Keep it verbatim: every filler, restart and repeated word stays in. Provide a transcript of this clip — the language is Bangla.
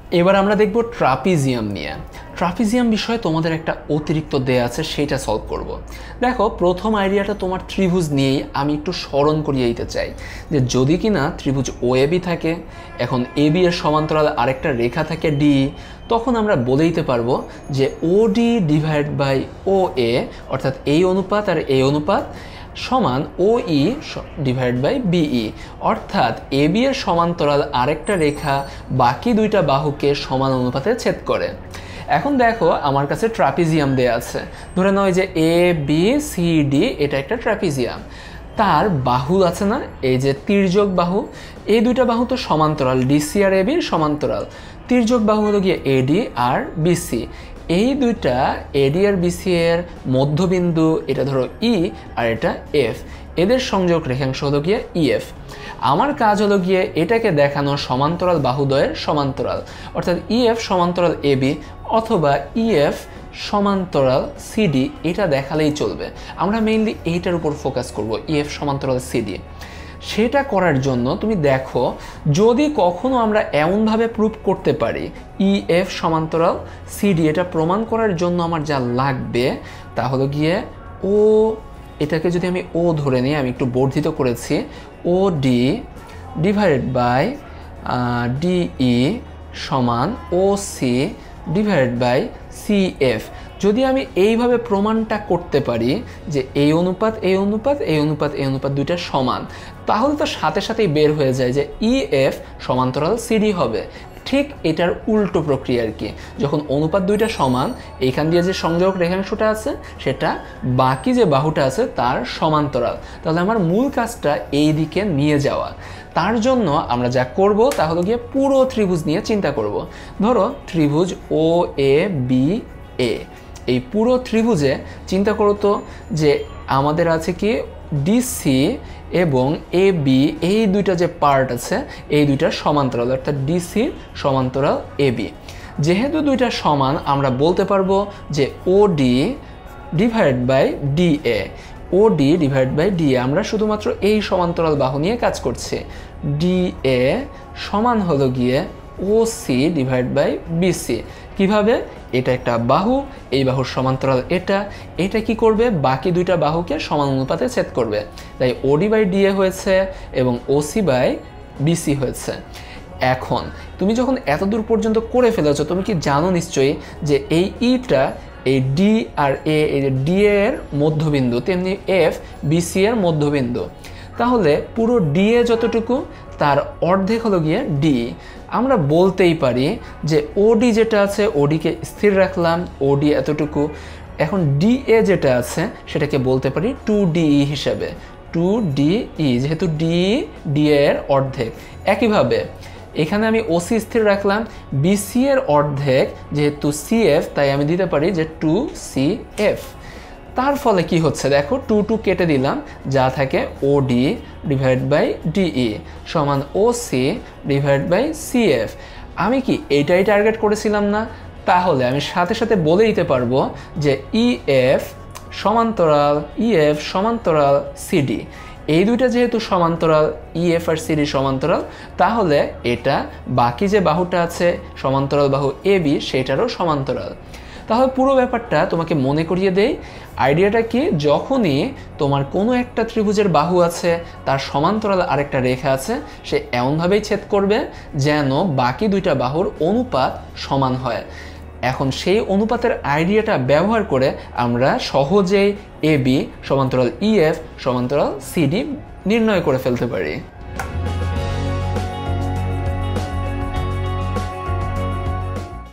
এবার আমরা দেখব ট্রাপিজিয়াম নিয়ে। ট্রাপিজিয়াম বিষয়ে তোমাদের একটা অতিরিক্ত দেয়া আছে, সেটা সলভ করব। দেখো, প্রথম আইডিয়াটা তোমার ত্রিভুজ নিয়েই আমি একটু স্মরণ করিয়ে দিতে চাই যে যদি কিনা ত্রিভুজ ও এ বি থাকে, এখন এ বি এর সমান্তরাল আরেকটা রেখা থাকে ডি, তখন আমরা বলে দিতে পারবো যে O D divide by O A, অর্থাৎ এই অনুপাত আর এই অনুপাত সমান O E divide by BE, অর্থাৎ এ বি এর সমান্তরাল আরেকটা রেখা বাকি দুইটা বাহুকে সমান অনুপাতে ছেদ করে। এখন দেখো, আমার কাছে ট্রাপিজিয়াম দেয়া আছে। ধরে নাও যে এ বি সি ডি এটা একটা ট্রাপিজিয়াম, তার বাহু আছে না, এই যে তির্যক বাহু, এই দুইটা বাহু তো সমান্তরাল, ডিসি আর এবির সমান্তরাল। তির্যক বাহু হলো গিয়ে এডি আর বিসি, এই দুইটা এডি আর বিসি এর মধ্যবিন্দু, এটা ধরো ই আর এটা এফ, এদের সংযোগ রেখাংশ হলো গিয়ে ইএফ। আমার কাজ হলো গিয়ে এটাকে দেখানো সমান্তরাল বাহুদ্বয়ের সমান্তরাল, অর্থাৎ ইএফ সমান্তরাল এবি অথবা ইএফ সমান্তরাল সিডি, এটা দেখালেই চলবে। আমরা মেইনলি এইটার উপর ফোকাস করব, ইএফ সমান্তরাল সিডি। সেটা করার জন্য তুমি দেখো, যদি কখনো আমরা এমনভাবে প্রুভ করতে পারি ইএফ সমান্তরাল সিডি, এটা প্রমাণ করার জন্য আমার যা লাগবে তা হলো গিয়ে ও, এটাকে যদি আমি ও ধরে নিই, আমি একটু বর্ধিত করেছি, O D divided by DE সমান O C divided by C F. যদি আমি এইভাবে প্রমাণটা করতে পারি যে এই অনুপাত এই অনুপাত এই অনুপাত এই অনুপাত দুইটা সমান, তাহলে তো সাথে সাথেই বের হয়ে যায় যে ইএফ সমান্তরাল সিডি হবে। ঠিক এটার উল্টো প্রক্রিয়া আর কি, যখন অনুপাত দুইটা সমান, এইখান দিয়ে যে সংযোগ রেখাংশটা আছে সেটা বাকি যে বাহুটা আছে তার সমান্তরাল, তাহলে আমার মূল কাজটা এই দিকে নিয়ে যাওয়া। তার জন্য আমরা যা করব তা হলো গিয়ে পুরো ত্রিভুজ নিয়ে চিন্তা করব। ধরো ত্রিভুজ ও এ বি এ, এই পুরো ত্রিভুজে চিন্তা করো তো যে আমাদের আছে কি ডিসি এবং এ বি, এই দুইটা যে পার্ট আছে এই দুইটা সমান্তরাল, অর্থাৎ ডিসি সমান্তরাল এ বি। যেহেতু দুইটা সমান, আমরা বলতে পারবো যে O D divide by D A, O D divide by D A, আমরা শুধুমাত্র এই সমান্তরাল বাহু নিয়ে কাজ করছি। ডি এ সমান হলো গিয়ে O C divide by BC. কিভাবে? এটা একটা বাহু, এই বাহুর সমান্তরাল এটা, এটা কি করবে বাকি দুইটা বাহুকে সমান অনুপাতে ছেদ করবে, তাই ওডি বাই ডিএ হয়েছে এবং ওসি বাই বিসি হয়েছে। এখন তুমি যখন এত দূর পর্যন্ত করে ফেলেছো, তুমি কি জানো নিশ্চয়ই যে এই ইটা এই ডি আর এ, এই যে ডি এর মধ্যবিন্দু, তেমনি এফ বিসি এর মধ্যবিন্দু। তাহলে পুরো ডিএ যতটুকু তার অর্ধেক হলো গিয়ে ডি। আমরা বলতেই পারি যে ওডি যেটা আছে ওডিকে স্থির রাখলাম, ওডি এতটুকু। এখন ডিএ যেটা আছে সেটাকে বলতে পারি টু ডিই হিসেবে, টু ডিই, যেহেতু ডি ডি এর অর্ধেক। একইভাবে এখানে আমি ওসি স্থির রাখলাম, বিসি এর অর্ধেক যেহেতু সিএফ, তাই আমি দিতে পারি যে টু সি এফ। তার ফলে কি হচ্ছে দেখো, টু টু কেটে দিলাম, যা থাকে O D divide by DE সমান O C divide by CF. আমি কি এইটাই টার্গেট করেছিলাম না? তাহলে আমি সাথে সাথে বলে দিতে পারবো যে ইএফ সমান্তরাল ইএফ সমান্তরাল সিডি, এই দুইটা যেহেতু সমান্তরাল, ইএফ আর সিডি সমান্তরাল, তাহলে এটা বাকি যে বাহুটা আছে সমান্তরাল বাহু এ বি সেটারও সমান্তরাল। তাহলে পুরো ব্যাপারটা তোমাকে মনে করিয়ে দেই। আইডিয়াটা কি, যখনই তোমার কোনো একটা ত্রিভুজের বাহু আছে, তার সমান্তরাল আরেকটা রেখা আছে, সে এমনভাবেই ছেদ করবে যেন বাকি দুইটা বাহুর অনুপাত সমান হয়। এখন সেই অনুপাতের আইডিয়াটা ব্যবহার করে আমরা সহজেই এ বি সমান্তরাল ইএফ সমান্তরাল সিডি নির্ণয় করে ফেলতে পারি।